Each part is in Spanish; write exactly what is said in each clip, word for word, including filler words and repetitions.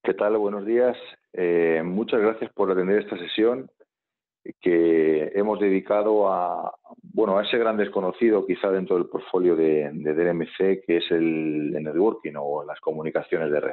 ¿Qué tal? Buenos días. Eh, muchas gracias por atender esta sesión que hemos dedicado a, bueno, a ese gran desconocido quizá dentro del portfolio de, de D L M C, que es el, el networking o las comunicaciones de red.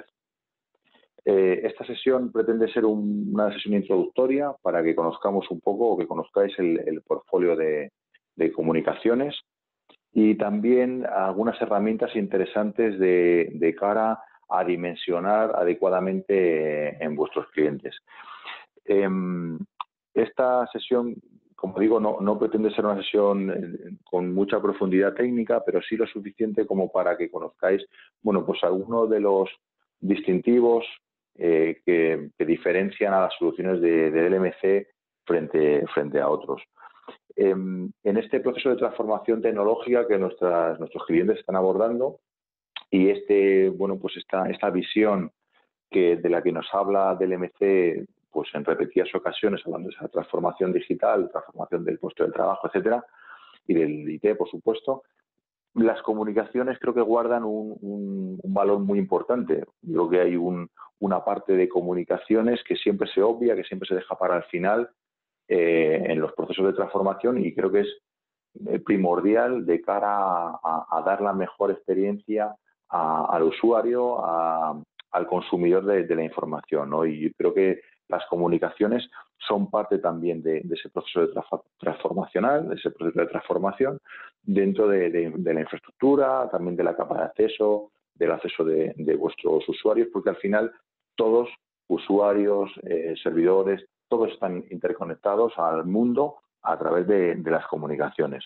Eh, esta sesión pretende ser un, una sesión introductoria para que conozcamos un poco o que conozcáis el, el portfolio de, de comunicaciones y también algunas herramientas interesantes de, de cara a dimensionar adecuadamente en vuestros clientes. Eh, esta sesión, como digo, no, no pretende ser una sesión con mucha profundidad técnica, pero sí lo suficiente como para que conozcáis, bueno, pues algunos de los distintivos eh, que, que diferencian a las soluciones de, de D L M C frente, frente a otros. Eh, en este proceso de transformación tecnológica que nuestras, nuestros clientes están abordando y este, bueno, pues esta, esta visión que, de la que nos habla D L M C pues en repetidas ocasiones, hablando de esa transformación digital, transformación del puesto de trabajo, etcétera, y del I T, por supuesto, las comunicaciones creo que guardan un, un, un valor muy importante. Creo que hay un, una parte de comunicaciones que siempre se obvia, que siempre se deja para el final eh, en los procesos de transformación y creo que es eh, primordial de cara a, a, a dar la mejor experiencia a, al usuario, a, al consumidor de, de la información, ¿no? Y creo que las comunicaciones son parte también de, de ese proceso de tra transformacional, de ese proceso de transformación dentro de, de, de la infraestructura, también de la capa de acceso, del acceso de, de vuestros usuarios, porque al final todos, usuarios, eh, servidores, todos están interconectados al mundo a través de, de las comunicaciones.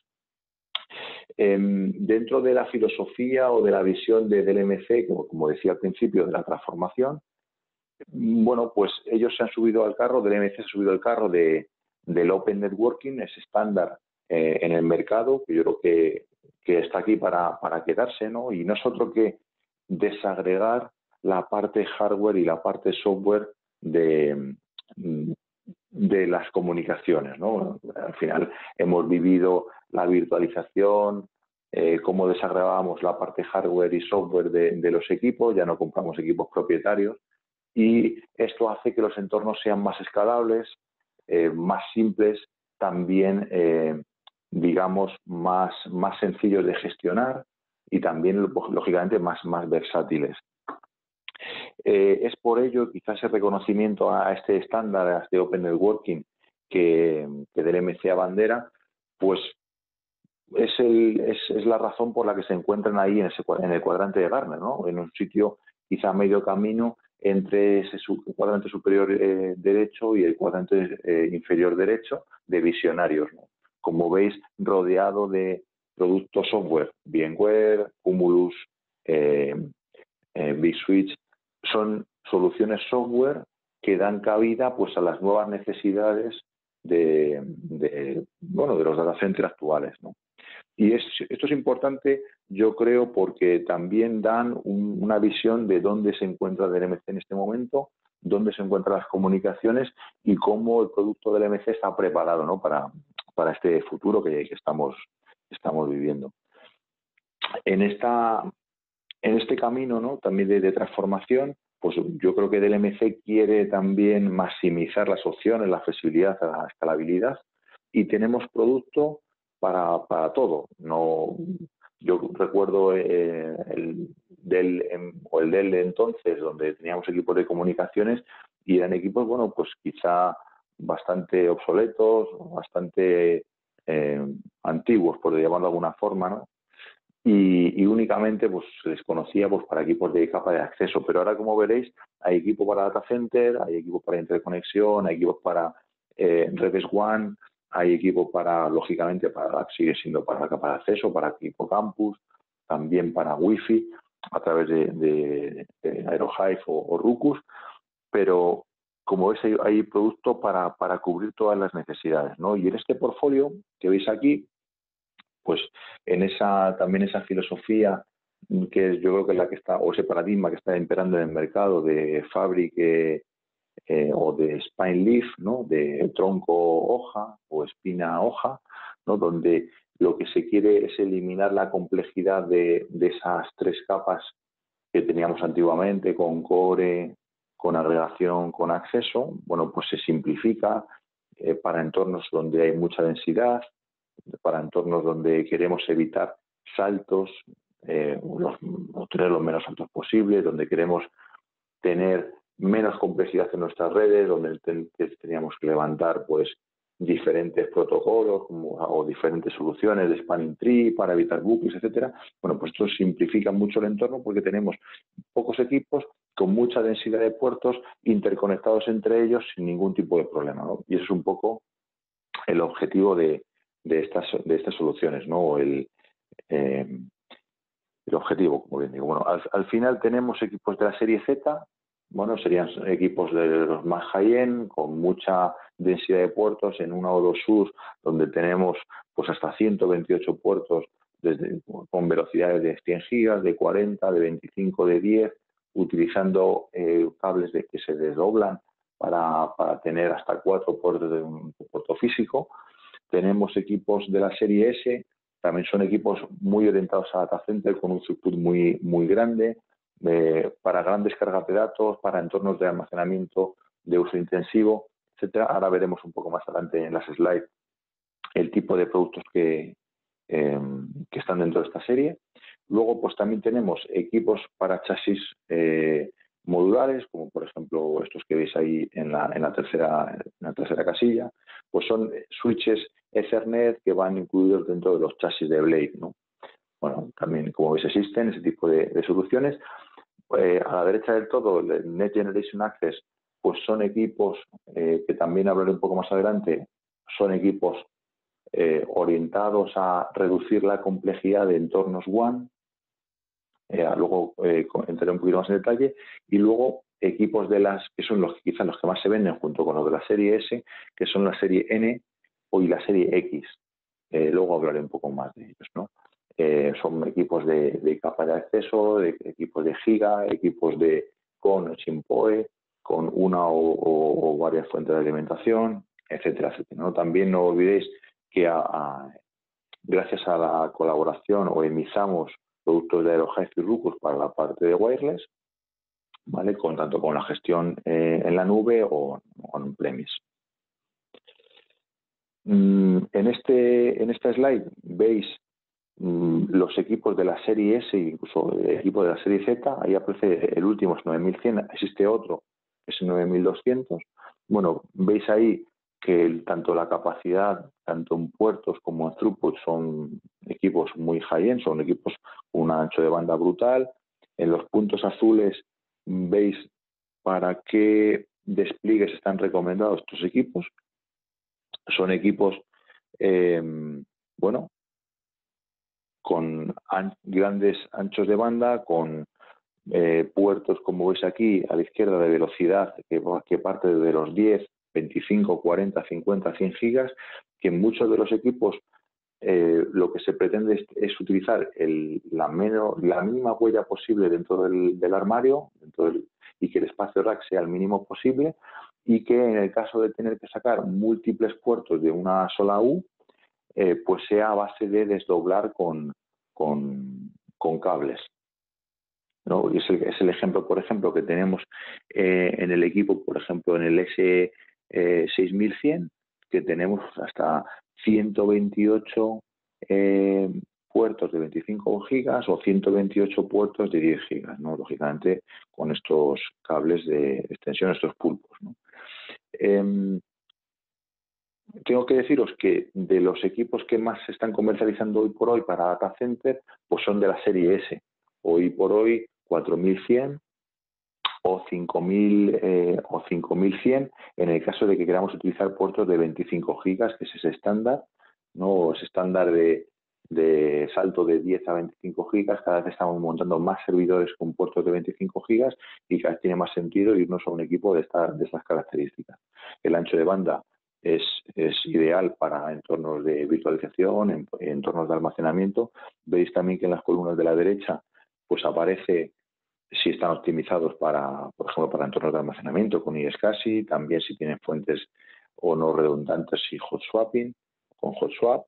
Eh, dentro de la filosofía o de la visión de D L M C, como, como decía al principio, de la transformación, bueno, pues ellos se han subido al carro, D L M C se ha subido al carro de, del Open Networking, ese estándar eh, en el mercado, que yo creo que, que está aquí para, para quedarse, ¿no? Y no es otro que desagregar la parte hardware y la parte software de, de las comunicaciones, ¿no? Al final hemos vivido la virtualización, eh, cómo desagregábamos la parte hardware y software de, de los equipos, ya no compramos equipos propietarios, y esto hace que los entornos sean más escalables, eh, más simples, también, eh, digamos, más, más sencillos de gestionar y también, pues, lógicamente, más, más versátiles. Eh, es por ello, quizás, el reconocimiento a este estándar, a este Open Networking que, que D L M C abandera, pues es, el, es, es la razón por la que se encuentran ahí en, ese, en el cuadrante de Gartner, ¿no? En un sitio quizá medio camino entre ese cuadrante superior eh, derecho y el cuadrante eh, inferior derecho de visionarios, ¿no? Como veis, rodeado de productos software, VMware, Cumulus, eh, eh, Big son soluciones software que dan cabida pues a las nuevas necesidades de, de, bueno, de los data centers actuales, ¿no? Y es, esto es importante, yo creo, porque también dan un, una visión de dónde se encuentra D L M C en este momento, dónde se encuentran las comunicaciones y cómo el producto de D L M C está preparado, ¿no? para, para este futuro que, que estamos, estamos viviendo. En, esta, en este camino, ¿no? también de, de transformación, pues yo creo que D L M C quiere también maximizar las opciones, la flexibilidad, la escalabilidad, y tenemos producto para, para todo. No, yo recuerdo eh, el Dell o el Dell de entonces, donde teníamos equipos de comunicaciones y eran equipos, bueno, pues quizá bastante obsoletos, bastante eh, antiguos, por llamarlo de alguna forma, ¿no? Y, y únicamente pues se les conocía pues para equipos de capa de acceso, pero ahora, como veréis, hay equipo para data center, hay equipo para interconexión, hay equipos para eh, redes WAN, hay equipo para, lógicamente, para sigue siendo para la capa de acceso, para equipo campus, también para Wi-Fi a través de, de, de Aerohive o, o Ruckus, pero como veis hay, hay producto para, para cubrir todas las necesidades, ¿no? Y en este portfolio que veis aquí, pues en esa también esa filosofía que yo creo que es la que está, o ese paradigma que está imperando en el mercado de Fabric eh, eh, o de Spine Leaf, ¿no? De tronco hoja o espina hoja, ¿no? Donde lo que se quiere es eliminar la complejidad de, de esas tres capas que teníamos antiguamente con core, con agregación con acceso, bueno, pues se simplifica eh, para entornos donde hay mucha densidad, para entornos donde queremos evitar saltos, eh, los, o tener los menos saltos posibles, donde queremos tener menos complejidad en nuestras redes, donde ten, teníamos que levantar pues diferentes protocolos como, o diferentes soluciones de spanning tree para evitar bucles, etcétera. Bueno, pues esto simplifica mucho el entorno porque tenemos pocos equipos con mucha densidad de puertos interconectados entre ellos sin ningún tipo de problema, ¿no? Y eso es un poco el objetivo de, de, estas, de estas soluciones, ¿no? El, eh, el objetivo, como bien digo. Bueno, al, al final tenemos equipos de la serie Z, bueno, serían equipos de los más high-end, con mucha densidad de puertos en una o dos S U S, donde tenemos pues hasta ciento veintiocho puertos desde, con velocidades de cien gigas, de cuarenta, de veinticinco, de diez, utilizando eh, cables de, que se desdoblan para, para tener hasta cuatro puertos de un puerto físico. Tenemos equipos de la serie S, también son equipos muy orientados a data center con un throughput muy, muy grande, eh, para grandes cargas de datos, para entornos de almacenamiento de uso intensivo, etcétera. Ahora veremos un poco más adelante en las slides el tipo de productos que, eh, que están dentro de esta serie. Luego, pues también tenemos equipos para chasis eh, modulares, como por ejemplo estos que veis ahí en la, en la, tercera, en la tercera casilla, pues son switches Ethernet que van incluidos dentro de los chasis de Blade, ¿no? Bueno, también, como veis, existen ese tipo de, de soluciones. Eh, a la derecha del todo, el Next Generation Access, pues son equipos eh, que también hablaré un poco más adelante, son equipos eh, orientados a reducir la complejidad de entornos WAN. Eh, luego eh, entraré un poquito más en detalle. Y luego equipos de las que son los quizás los que más se venden junto con los de la serie S, que son la serie N o y la serie X. Eh, luego hablaré un poco más de ellos, ¿no? Eh, son equipos de, de capa de acceso, de, equipos de giga, equipos de con sin P O E, con una o, o, o varias fuentes de alimentación, etcétera, etcétera, ¿no? También no olvidéis que a, a, gracias a la colaboración o emisamos productos de Aerohive y Ruckus para la parte de wireless, ¿vale? Con, tanto con la gestión eh, en la nube o con premise. Mm, en, este, en esta slide veis mm, los equipos de la serie S e incluso el equipo de la serie Z. Ahí aparece el último, es nueve mil cien, existe otro, es nueve mil doscientos. Bueno, veis ahí que el, tanto la capacidad, tanto en puertos como en throughput, son equipos muy high-end, son equipos con un ancho de banda brutal. En los puntos azules veis para qué despliegues están recomendados estos equipos. Son equipos, eh, bueno, con an grandes anchos de banda, con eh, puertos, como veis aquí, a la izquierda, de velocidad que, que parte de los diez, veinticinco, cuarenta, cincuenta, cien gigas, que en muchos de los equipos eh, lo que se pretende es, es utilizar el, la, menos, la mínima huella posible dentro del, del armario dentro del, y que el espacio rack sea el mínimo posible, y que en el caso de tener que sacar múltiples puertos de una sola U, eh, pues sea a base de desdoblar con, con, con cables, ¿no? Y es el, es el ejemplo, por ejemplo, que tenemos eh, en el equipo, por ejemplo, en el S seis mil cien, que tenemos hasta ciento veintiocho eh, puertos de veinticinco gigas o ciento veintiocho puertos de diez gigas, ¿no? Lógicamente, con estos cables de extensión, estos pulpos, ¿no? Eh, tengo que deciros que de los equipos que más se están comercializando hoy por hoy para data center, pues son de la serie S. Hoy por hoy, cuatro mil cien o cinco mil eh, o cinco mil cien en el caso de que queramos utilizar puertos de veinticinco gigas, que es ese estándar, ¿no? Ese estándar de, de salto de diez a veinticinco gigas. Cada vez estamos montando más servidores con puertos de veinticinco gigas y cada vez tiene más sentido irnos a un equipo de, esta, de estas características. El ancho de banda es, es ideal para entornos de virtualización, en, en entornos de almacenamiento. Veis también que en las columnas de la derecha pues aparece si están optimizados para, por ejemplo, para entornos de almacenamiento con iSCSI, también si tienen fuentes o no redundantes y hot swapping, con hot swap.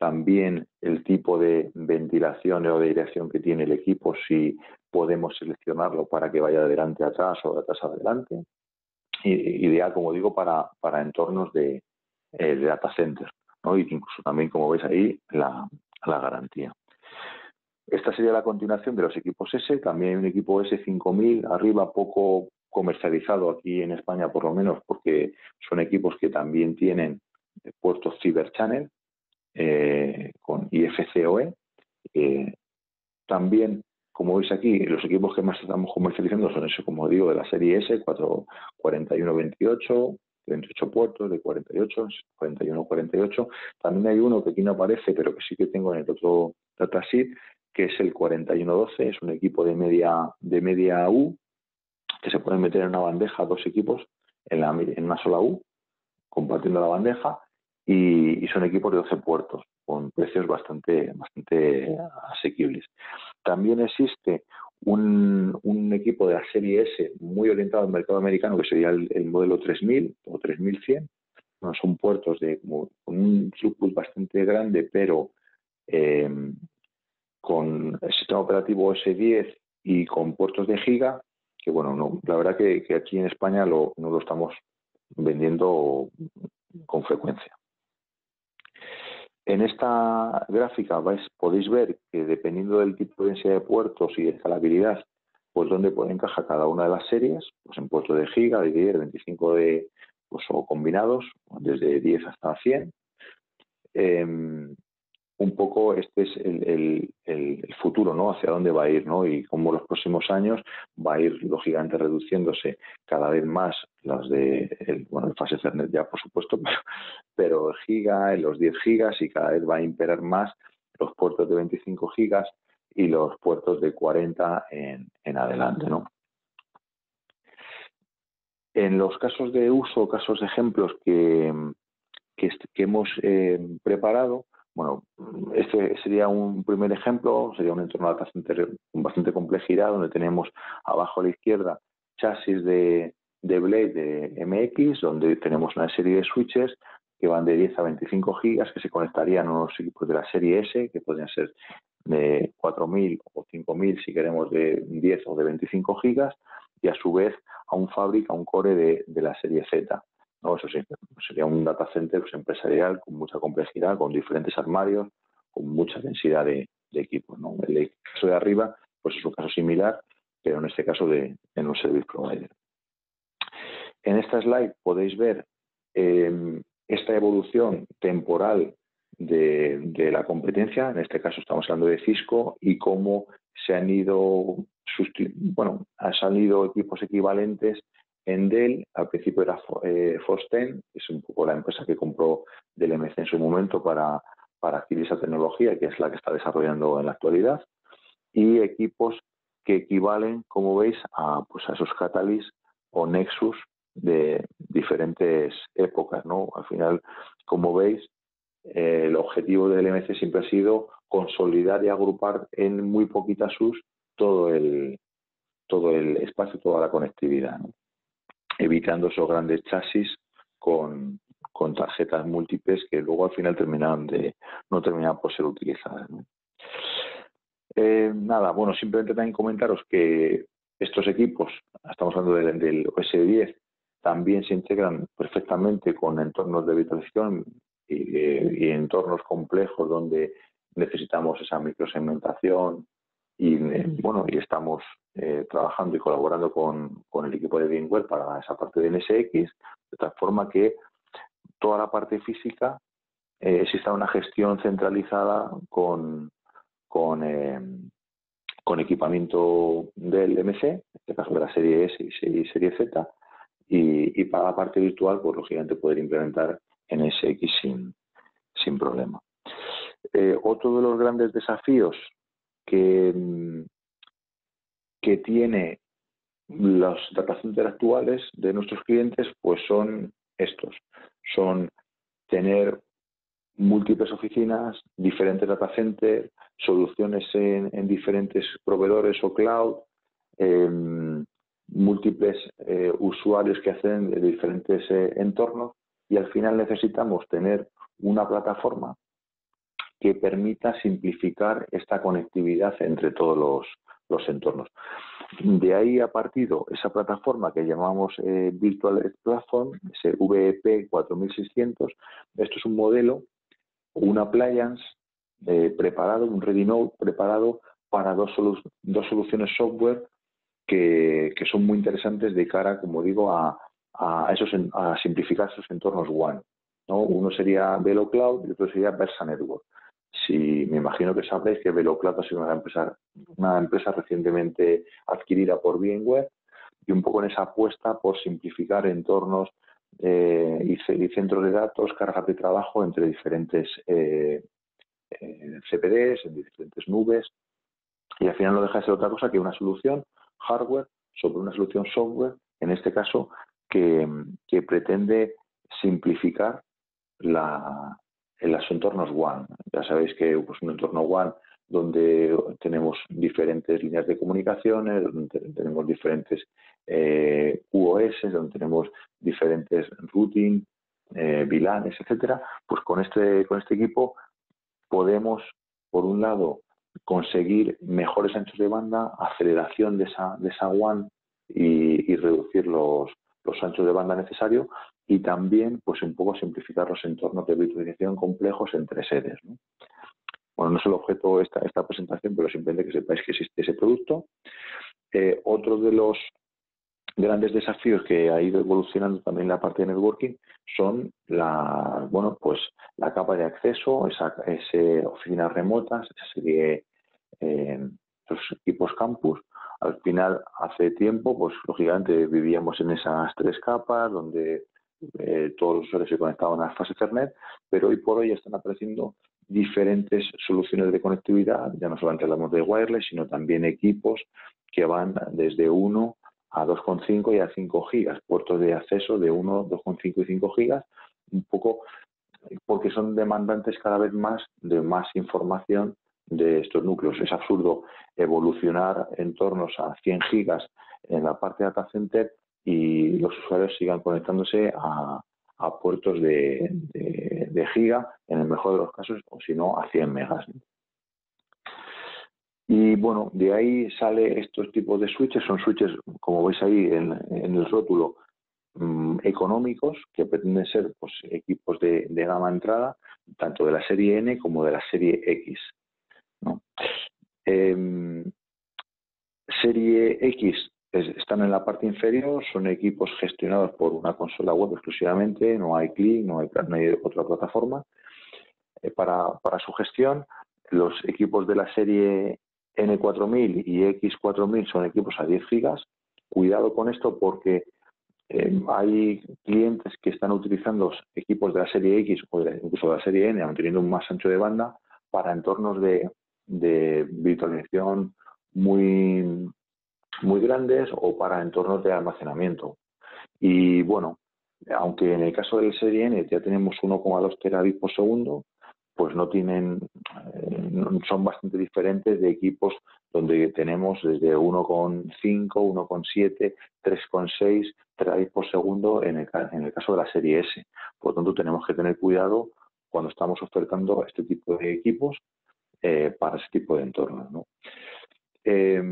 también el tipo de ventilación o de aireación que tiene el equipo, si podemos seleccionarlo para que vaya de adelante a atrás o de atrás a adelante. I- ideal, como digo, para, para entornos de, eh, de data center, ¿no? Y incluso también, como veis ahí, la, la garantía. Esta sería la continuación de los equipos S. También hay un equipo S cinco mil arriba, poco comercializado aquí en España por lo menos, porque son equipos que también tienen puertos Fiber Channel eh, con I F C O E. Eh, también, como veis aquí, los equipos que más estamos comercializando son eso, como digo, de la serie S, cuatro cuarenta y uno veintiocho, veintiocho puertos, de cuarenta y ocho, cuarenta y uno cuarenta y ocho. También hay uno que aquí no aparece, pero que sí que tengo en el otro datasheet, que es el cuarenta y uno doce, es un equipo de media, de media U, que se pueden meter en una bandeja dos equipos en, la, en una sola U, compartiendo la bandeja, y, y son equipos de doce puertos, con precios bastante, bastante asequibles. También existe un, un equipo de la serie S muy orientado al mercado americano, que sería el, el modelo tres mil o tres mil cien. Bueno, son puertos de, como, con un throughput bastante grande, pero eh, con el sistema operativo S diez y con puertos de giga, que bueno, no, la verdad que, que aquí en España lo, no lo estamos vendiendo con frecuencia. En esta gráfica vais, podéis ver que dependiendo del tipo de densidad de puertos y de escalabilidad, pues dónde puede encajar cada una de las series, pues en puertos de giga, de diez, veinticinco de, pues, o combinados, desde diez hasta cien. Eh, un poco este es el, el, el, el futuro, ¿no? Hacia dónde va a ir, ¿no? Y cómo los próximos años va a ir, lógicamente, reduciéndose cada vez más las de, el, bueno, el fase Ethernet ya, por supuesto, pero, pero el giga, los diez gigas, y cada vez va a imperar más los puertos de veinticinco gigas y los puertos de cuarenta en, en adelante, ¿no? En los casos de uso, casos de ejemplos que, que, que hemos eh, preparado, bueno, este sería un primer ejemplo, sería un entorno de data center con bastante complejidad, donde tenemos abajo a la izquierda chasis de, de Blade de M X, donde tenemos una serie de switches que van de diez a veinticinco gigas, que se conectarían a unos equipos de la serie S, que podrían ser de cuatro mil o cinco mil si queremos de diez o de veinticinco gigas, y a su vez a un fabric, a un core de, de la serie Z. No, eso sí, sería un data center pues, empresarial con mucha complejidad, con diferentes armarios, con mucha densidad de, de equipos, ¿no? El caso de arriba pues es un caso similar, pero en este caso de, en un service provider. En esta slide podéis ver eh, esta evolución temporal de, de la competencia, en este caso estamos hablando de Cisco, y cómo se han ido, bueno, han salido equipos equivalentes en Dell. Al principio era eh, Fosten, que es un poco la empresa que compró Dell M C en su momento para, para adquirir esa tecnología, que es la que está desarrollando en la actualidad, y equipos que equivalen, como veis, a, pues a esos Catalyst o Nexus de diferentes épocas, ¿no? Al final, como veis, eh, el objetivo del M C siempre ha sido consolidar y agrupar en muy poquitas U S todo el, todo el espacio, toda la conectividad, ¿no? Evitando esos grandes chasis con, con tarjetas múltiples que luego al final terminaban de, no terminaban por ser utilizadas, ¿no? Eh, nada, bueno, simplemente también comentaros que estos equipos, estamos hablando del, del O S diez, también se integran perfectamente con entornos de virtualización y, eh, y entornos complejos donde necesitamos esa microsegmentación y, eh, bueno, y estamos eh, trabajando y colaborando con, con el equipo de VMware para esa parte de N S X, de tal forma que toda la parte física eh, exista una gestión centralizada con con, eh, con equipamiento del M C, en este caso de la serie S y serie Z, y, y para la parte virtual, pues lógicamente poder implementar N S X sin, sin problema. Eh, otro de los grandes desafíos que, que tiene los data centers actuales de nuestros clientes, pues son estos, son tener múltiples oficinas, diferentes data centers, soluciones en, en diferentes proveedores o cloud, eh, múltiples eh, usuarios que hacen de diferentes eh, entornos, y al final necesitamos tener una plataforma que permita simplificar esta conectividad entre todos los, los entornos. De ahí ha partido esa plataforma que llamamos eh, Virtual Edge Platform, ese V E P cuatro mil seiscientos. Esto es un modelo, un appliance eh, preparado, un ready node preparado para dos, solu dos soluciones software que, que son muy interesantes de cara, como digo, a, a, esos, a simplificar esos entornos WAN, ¿no? Uno sería VeloCloud y otro sería Versa Network. Si me imagino que sabréis que VeloCloud ha sido una empresa, una empresa recientemente adquirida por VMware, y un poco en esa apuesta por simplificar entornos eh, y, y centros de datos, cargas de trabajo entre diferentes eh, eh, C P Ds, en diferentes nubes, y al final no deja de ser otra cosa que una solución hardware sobre una solución software, en este caso, que, que pretende simplificar la, en los entornos WAN. Ya sabéis que pues, un entorno WAN donde tenemos diferentes líneas de comunicaciones, donde tenemos diferentes eh, Q o S, donde tenemos diferentes routing, eh, V LANs, etcétera, pues con este, con este equipo podemos, por un lado, conseguir mejores anchos de banda, aceleración de esa, de esa WAN y, y reducir los, los anchos de banda necesarios, y también pues un poco simplificar los entornos de virtualización complejos entre sedes, ¿no? Bueno, no es el objeto esta, esta presentación, pero simplemente que sepáis que existe ese producto. Eh, otro de los grandes desafíos que ha ido evolucionando también la parte de networking son la, bueno, pues la capa de acceso, esa, ese oficinas remotas, esa serie eh, los equipos campus. Al final, hace tiempo, pues lógicamente vivíamos en esas tres capas donde eh, todos los usuarios se conectaban a fase Ethernet, pero hoy por hoy están apareciendo diferentes soluciones de conectividad. Ya no solamente hablamos de wireless, sino también equipos que van desde uno a dos coma cinco y a cinco gigas, puertos de acceso de uno, dos coma cinco y cinco gigas, un poco porque son demandantes cada vez más de más información de estos núcleos. Es absurdo evolucionar entornos a cien gigas en la parte de data center y los usuarios sigan conectándose a, a puertos de, de, de giga, en el mejor de los casos, o si no, a cien megas. Y bueno, de ahí sale estos tipos de switches, son switches, como veis ahí en, en el rótulo, mmm, económicos, que pretenden ser pues, equipos de, de gama entrada, tanto de la serie N como de la serie X, ¿no? Eh, serie X es, están en la parte inferior, son equipos gestionados por una consola web exclusivamente, no hay clic, no hay, no hay otra plataforma eh, para, para su gestión. Los equipos de la serie N cuatro mil y X cuatro mil son equipos a diez gigas. Cuidado con esto porque eh, hay clientes que están utilizando equipos de la serie X o de, incluso de la serie N, aun teniendo un más ancho de banda, para entornos de, de virtualización muy, muy grandes o para entornos de almacenamiento. Y bueno, aunque en el caso de la serie N ya tenemos uno coma dos terabits por segundo, pues no tienen, eh, son bastante diferentes de equipos donde tenemos desde uno coma cinco, uno coma siete, tres coma seis terabits por segundo en el, en el caso de la serie S. Por lo tanto, tenemos que tener cuidado cuando estamos ofertando este tipo de equipos eh, para ese tipo de entornos, ¿no? Eh,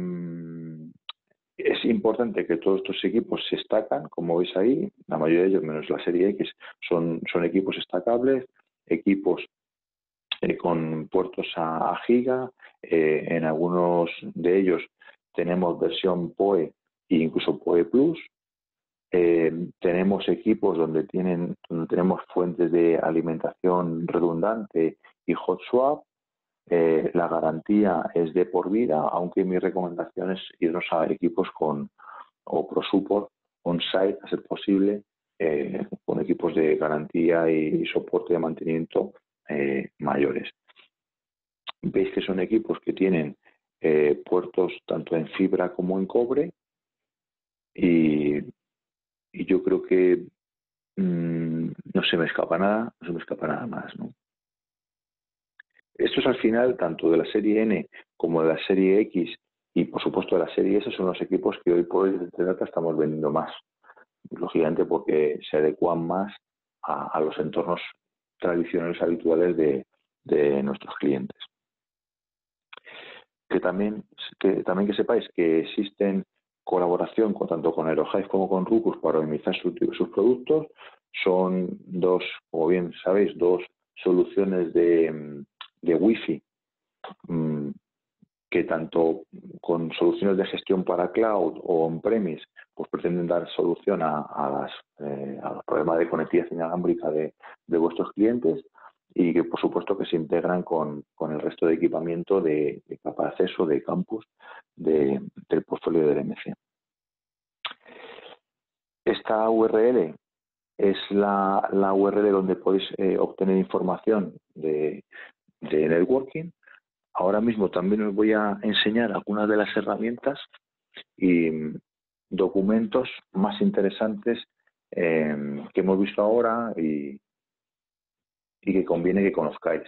Es importante que todos estos equipos se estacan, como veis ahí, la mayoría de ellos, menos la serie X, son, son equipos estacables, equipos eh, con puertos a, a giga, eh, en algunos de ellos tenemos versión P O E e incluso P O E Plus, eh, tenemos equipos donde, tienen, donde tenemos fuentes de alimentación redundante y hot swap. Eh, la garantía es de por vida, aunque mi recomendación es irnos a equipos con o ProSupport on-site, a ser posible, eh, con equipos de garantía y, y soporte de mantenimiento eh, mayores. Veis que son equipos que tienen eh, puertos tanto en fibra como en cobre y, y yo creo que mmm, no se me escapa nada, no se me escapa nada más, ¿no? Estos al final, tanto de la serie N como de la serie X y por supuesto de la serie S, son los equipos que hoy por hoy desde Data estamos vendiendo más, lógicamente porque se adecuan más a, a los entornos tradicionales habituales de, de nuestros clientes. Que también, que también que sepáis que existen colaboración con, tanto con Aerohive como con Ruckus para optimizar su, sus productos. Son dos, como bien sabéis, dos soluciones de, de Wi-Fi mmm, que tanto con soluciones de gestión para cloud o on-premise pues pretenden dar solución a, a, las, eh, a los problemas de conectividad inalámbrica de, de vuestros clientes, y que por supuesto que se integran con, con el resto de equipamiento de, de capa de acceso, de campus de, del portfolio del M C. Esta U R L es la, la U R L donde podéis eh, obtener información de, de networking. Ahora mismo también os voy a enseñar algunas de las herramientas y documentos más interesantes eh, que hemos visto ahora y, y que conviene que conozcáis.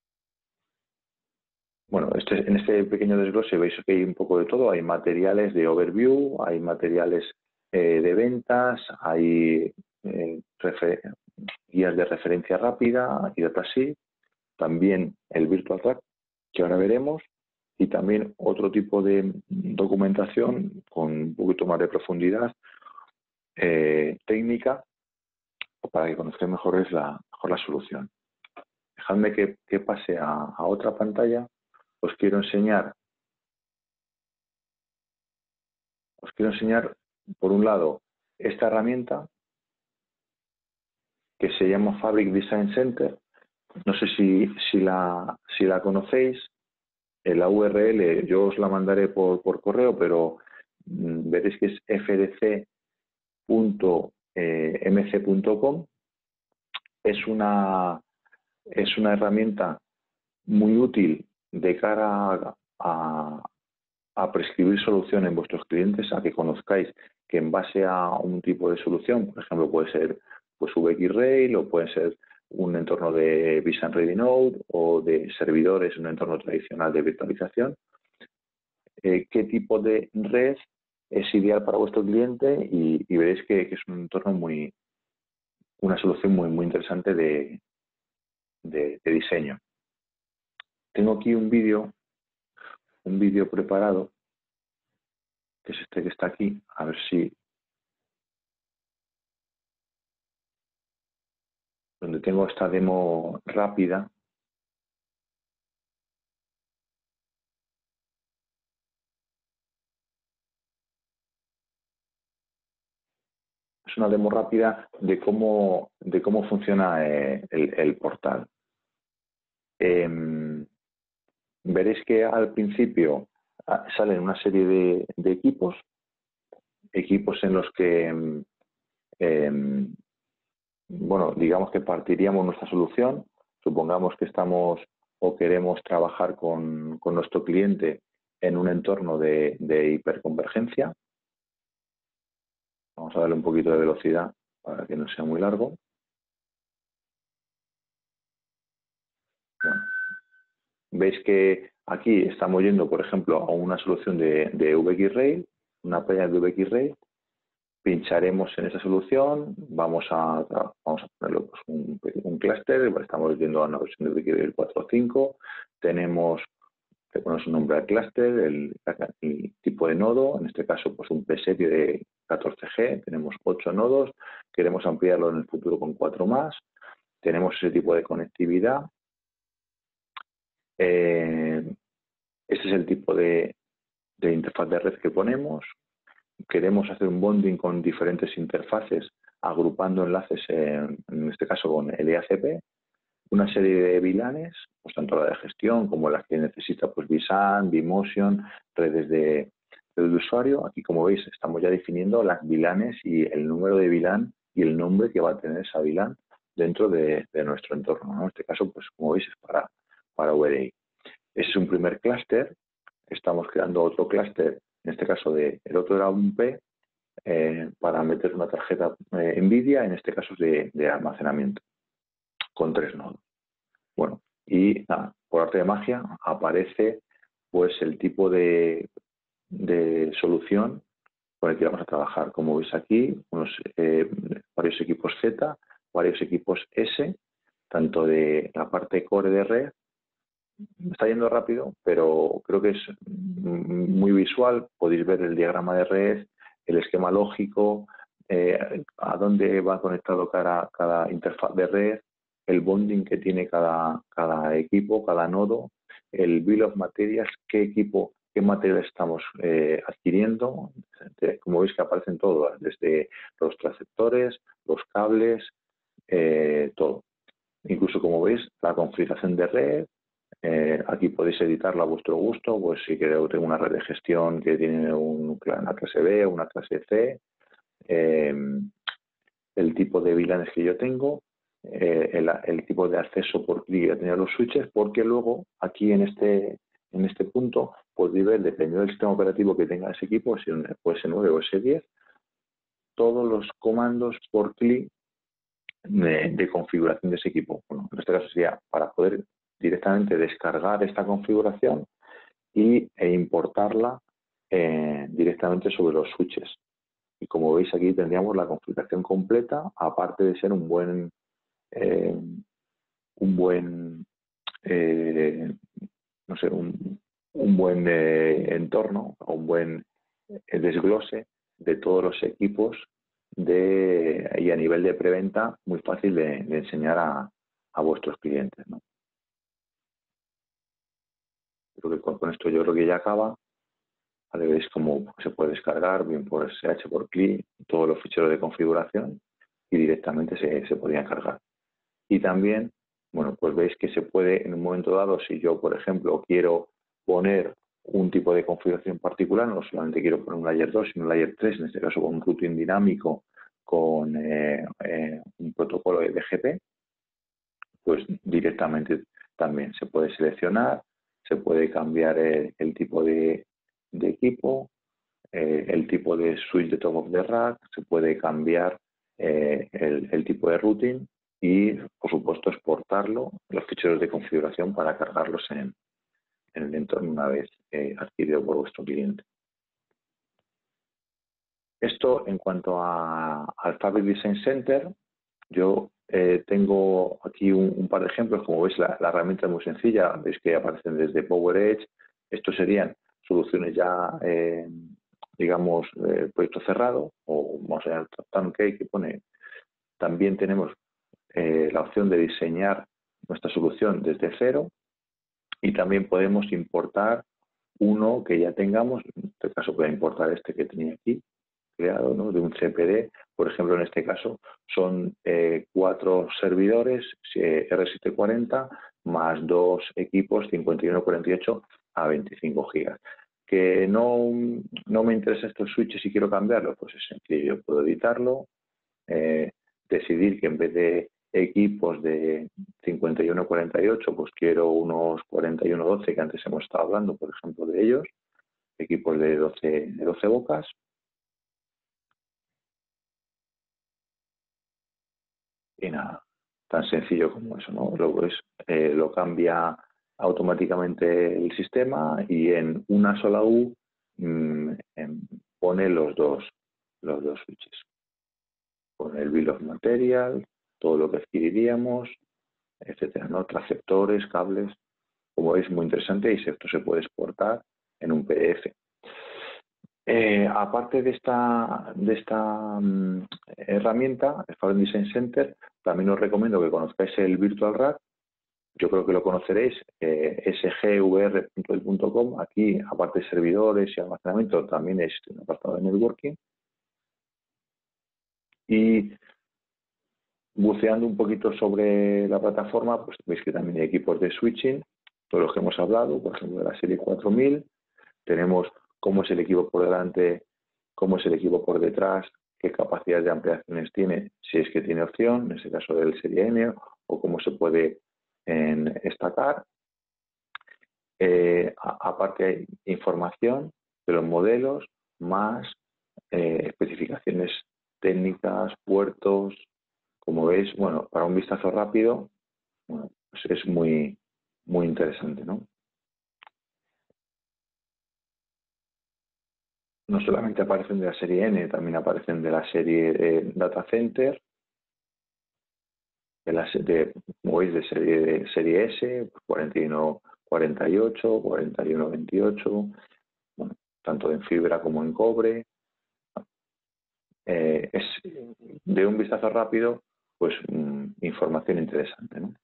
Bueno, este, en este pequeño desglose veis que hay un poco de todo. Hay materiales de overview, hay materiales eh, de ventas, hay eh, guías de referencia rápida y datasheet, también el Virtual Track, que ahora veremos, y también otro tipo de documentación con un poquito más de profundidad eh, técnica para que conozcáis mejor, es la, mejor la solución. Dejadme que, que pase a, a otra pantalla. Os quiero enseñar os quiero enseñar por un lado esta herramienta que se llama Fabric Design Center. No sé si, si, la, si la conocéis. En la U R L yo os la mandaré por, por correo, pero mmm, veréis que es f d c punto m c punto com. Es una, es una herramienta muy útil de cara a, a, a prescribir solución en vuestros clientes, a que conozcáis que en base a un tipo de solución, por ejemplo, puede ser pues V X Rail, o puede ser un entorno de vSAN Ready Node o de servidores, un entorno tradicional de virtualización, eh, qué tipo de red es ideal para vuestro cliente, y, y veréis que, que es un entorno muy, una solución muy, muy interesante de, de, de diseño. Tengo aquí un vídeo, un vídeo preparado, que es este que está aquí, a ver si, donde tengo esta demo rápida. Es una demo rápida de cómo, de cómo funciona eh, el, el portal. Eh, veréis que al principio salen una serie de, de equipos, equipos en los que, eh, bueno, digamos que partiríamos nuestra solución. Supongamos que estamos o queremos trabajar con, con nuestro cliente en un entorno de, de hiperconvergencia. Vamos a darle un poquito de velocidad para que no sea muy largo. Bueno, veis que aquí estamos yendo, por ejemplo, a una solución de, de V X Rail, una playa de V X Rail. Pincharemos en esa solución, vamos a, vamos a ponerlo pues un, un clúster, estamos viendo a una versión de V X Rail cuatro punto cinco, tenemos, le ponemos un nombre al clúster, el, el tipo de nodo, en este caso pues un P serie de catorce G, tenemos ocho nodos, queremos ampliarlo en el futuro con cuatro más, tenemos ese tipo de conectividad. Eh, este es el tipo de, de interfaz de red que ponemos. Queremos hacer un bonding con diferentes interfaces, agrupando enlaces, en, en este caso con el E A C P, una serie de VLANes, pues tanto la de gestión como las que necesita pues vSAN, vMotion, redes de, de usuario. Aquí, como veis, estamos ya definiendo las VLANes y el número de VLAN y el nombre que va a tener esa VLAN dentro de, de nuestro entorno, ¿no? En este caso, pues como veis, es para, para V D I. Ese es un primer clúster. Estamos creando otro clúster, en este caso de, el otro era un P, eh, para meter una tarjeta eh, NVIDIA, en este caso de, de almacenamiento, con tres nodos. Bueno, y nada, por arte de magia aparece pues el tipo de, de solución con el que vamos a trabajar. Como veis aquí, unos, eh, varios equipos Z, varios equipos S, tanto de la parte core de red. Me está yendo rápido, pero creo que es muy visual. Podéis ver el diagrama de red, el esquema lógico, eh, a dónde va conectado cada, cada interfaz de red, el bonding que tiene cada, cada equipo, cada nodo, el bill of materials, qué equipo, qué material estamos eh, adquiriendo. Como veis que aparecen todos, desde los transceptores, los cables, eh, todo. Incluso, como veis, la configuración de red. Eh, aquí podéis editarlo a vuestro gusto, pues si queréis tengo una red de gestión que tiene un, una clase B, una clase C, eh, el tipo de V LANs que yo tengo, eh, el, el tipo de acceso por clic que tener los switches, porque luego aquí en este en este punto podéis ver, dependiendo del sistema operativo que tenga ese equipo, si puede ser nueve o ese diez, todos los comandos por clic de, de configuración de ese equipo. Bueno, en este caso sería para poder directamente descargar esta configuración y, e importarla eh, directamente sobre los switches. Y como veis aquí tendríamos la configuración completa, aparte de ser un buen eh, un buen eh, no sé, un, un buen eh, entorno, un buen eh, desglose de todos los equipos de, y a nivel de preventa muy fácil de, de enseñar a, a vuestros clientes, ¿no? Creo que con, con esto yo creo que ya acaba. Vale, veis cómo se puede descargar bien por S H, por C L I, todos los ficheros de configuración y directamente se, se podrían cargar. Y también, bueno, pues veis que se puede en un momento dado, si yo, por ejemplo, quiero poner un tipo de configuración particular, no solamente quiero poner un layer dos, sino un layer tres, en este caso con un routing dinámico, con eh, eh, un protocolo de B G P, pues directamente también se puede seleccionar, se puede cambiar el, el tipo de, de equipo, eh, el tipo de switch de top of the rack, se puede cambiar eh, el, el tipo de routing y, por supuesto, exportarlo, los ficheros de configuración para cargarlos en, en el entorno una vez eh, adquirido por vuestro cliente. Esto en cuanto a, al Fabric Design Center, yo eh, tengo aquí un, un par de ejemplos. Como veis, la, la herramienta es muy sencilla. Veis que aparecen desde PowerEdge. Estos serían soluciones ya, eh, digamos, eh, proyecto cerrado, o vamos a ver, Turnkey, que pone. También tenemos eh, la opción de diseñar nuestra solución desde cero y también podemos importar uno que ya tengamos. En este caso voy a importar este que tenía aquí creado, ¿no?, de un C P D. Por ejemplo, en este caso son eh, cuatro servidores eh, R setecientos cuarenta más dos equipos cincuenta y uno cuarenta y ocho a veinticinco gigas. Que no, no me interesan estos switches y quiero cambiarlo, pues es sencillo, puedo editarlo, eh, decidir que en vez de equipos de cincuenta y uno cuarenta y ocho, pues quiero unos cuarenta y uno doce, que antes hemos estado hablando, por ejemplo, de ellos, equipos de doce, de doce bocas. Y nada, tan sencillo como eso, ¿no? Luego es, eh, lo cambia automáticamente el sistema y en una sola U mmm, en, pone los dos, los dos switches. Con el bill of material, todo lo que adquiriríamos, etcétera, ¿no? Transceptores, cables. Como veis, muy interesante, y esto se puede exportar en un P D F. Eh, aparte de esta, de esta um, herramienta, el Fabric Design Center, también os recomiendo que conozcáis el Virtual Rack. Yo creo que lo conoceréis, eh, s g v r punto e l punto com. Aquí, aparte de servidores y almacenamiento, también es un apartado de networking. Y buceando un poquito sobre la plataforma, pues veis que también hay equipos de switching, todos los que hemos hablado, por ejemplo, de la serie cuatro mil. Tenemos cómo es el equipo por delante, cómo es el equipo por detrás, qué capacidad de ampliaciones tiene, si es que tiene opción, en este caso del serie N, o cómo se puede en, estacar. Eh, a, aparte hay información de los modelos, más eh, especificaciones técnicas, puertos. Como veis, bueno, para un vistazo rápido, bueno, pues es muy, muy interesante, ¿no? No solamente aparecen de la serie N, también aparecen de la serie eh, Data Center. de, la, de como veis, de serie, de serie S, cuarenta y uno cuarenta y ocho, cuarenta y uno veintiocho, bueno, tanto en fibra como en cobre. Eh, es de un vistazo rápido, pues mmm, información interesante, ¿no?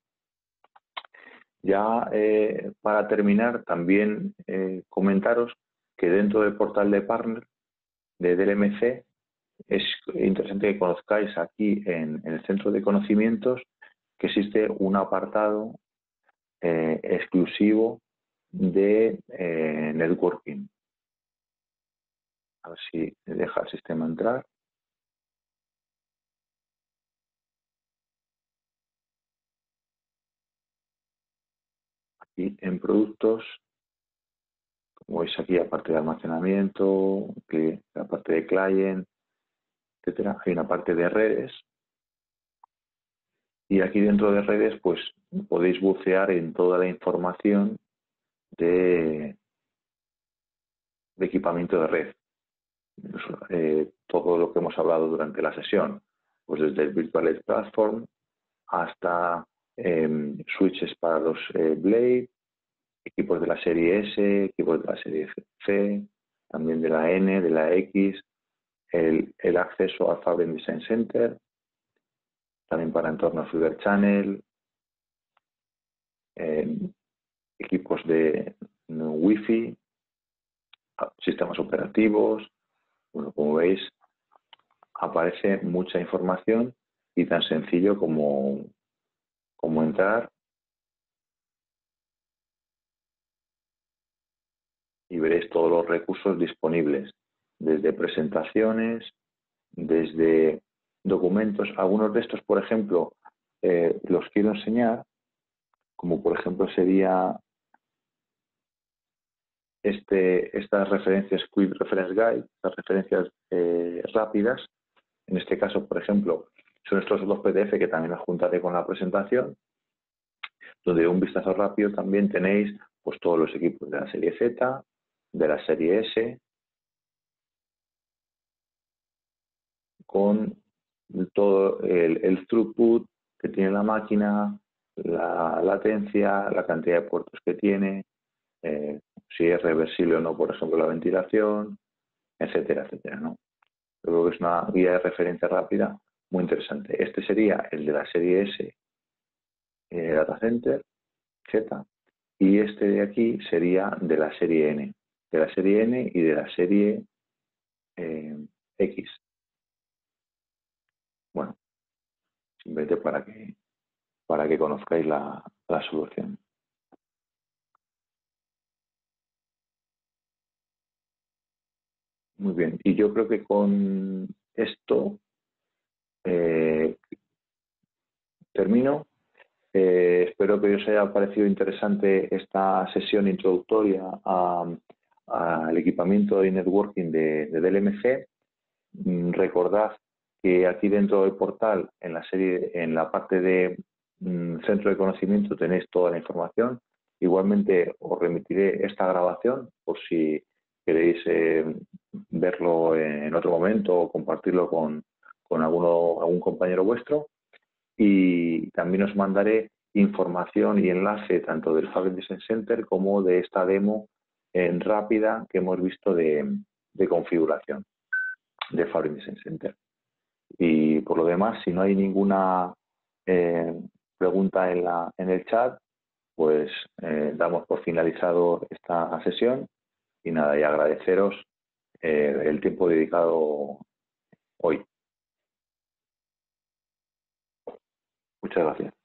Ya eh, para terminar, también eh, comentaros que dentro del portal de partner de D L M C es interesante que conozcáis aquí en, en el centro de conocimientos que existe un apartado eh, exclusivo de eh, networking. A ver si me deja el sistema entrar. Aquí en productos, como veis aquí, aparte de almacenamiento, la parte de client, etcétera, hay una parte de redes. Y aquí dentro de redes, pues podéis bucear en toda la información de, de equipamiento de red. Eh, todo lo que hemos hablado durante la sesión, pues desde el Virtual Edge Platform hasta eh, switches para los eh, Blade, equipos de la serie S, equipos de la serie C, también de la N, de la X, el, el acceso al Fabric Design Center, también para entornos Fiber Channel, eh, equipos de no, Wi-Fi, sistemas operativos. Bueno, como veis, aparece mucha información y tan sencillo como, como entrar y veréis todos los recursos disponibles, desde presentaciones, desde documentos. Algunos de estos, por ejemplo, eh, los quiero enseñar, como por ejemplo sería este, estas referencias Quick Reference Guide, estas referencias eh, rápidas. En este caso, por ejemplo, son estos dos P D F que también los juntaré con la presentación, donde un vistazo rápido también tenéis pues todos los equipos de la serie Z, de la serie S, con todo el, el throughput que tiene la máquina, la latencia, la cantidad de puertos que tiene, eh, si es reversible o no, por ejemplo, la ventilación, etcétera, etcétera, ¿no? Yo creo que es una guía de referencia rápida muy interesante. Este sería el de la serie S eh, Data Center Z, y este de aquí sería de la serie N, de la serie N y de la serie eh, X. Bueno, simplemente para que para que conozcáis la, la solución. Muy bien, y yo creo que con esto eh, termino. Eh, espero que os haya parecido interesante esta sesión introductoria al equipamiento de networking de, de D L M C. Mm, recordad que aquí dentro del portal, en la serie, en la parte de mm, centro de conocimiento, tenéis toda la información. Igualmente os remitiré esta grabación por si queréis eh, verlo en otro momento o compartirlo con, con alguno, algún compañero vuestro. Y también os mandaré información y enlace tanto del Fabric Design Center como de esta demo en rápida que hemos visto de, de configuración de Fabric Design Center. Y por lo demás, si no hay ninguna eh, pregunta en, la, en el chat, pues eh, damos por finalizado esta sesión y nada, y agradeceros eh, el tiempo dedicado hoy. Muchas gracias.